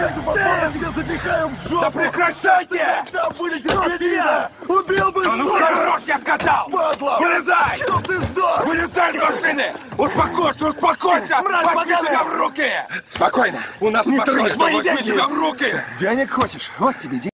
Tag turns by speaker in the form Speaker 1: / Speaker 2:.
Speaker 1: Я тебя запихаю в жопу!
Speaker 2: Да прекращайте!
Speaker 1: Да вылезет кабина! Убил бы,
Speaker 2: Да ну хорош, я сказал!
Speaker 1: Падла!
Speaker 2: Вылезай!
Speaker 1: Чтоб ты сдох!
Speaker 2: Вылезай из машины! Успокойся, успокойся!
Speaker 1: Мразь
Speaker 2: Возьми
Speaker 1: поганая!
Speaker 2: себя в руки! Спокойно! У нас
Speaker 1: Не
Speaker 2: в машине
Speaker 1: трожь мои
Speaker 2: возьми
Speaker 1: деньги!
Speaker 2: себя в руки!
Speaker 1: Денег хочешь? Вот тебе деньги.